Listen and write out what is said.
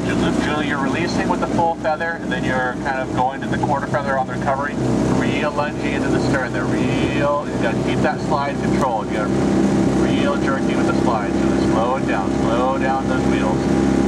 Julie, you're releasing with the full feather, and then you're kind of going to the quarter feather on the recovery. Real lunging into the stern there. You got to keep that slide controlled. You got to real jerky with the slide. So slow down those wheels.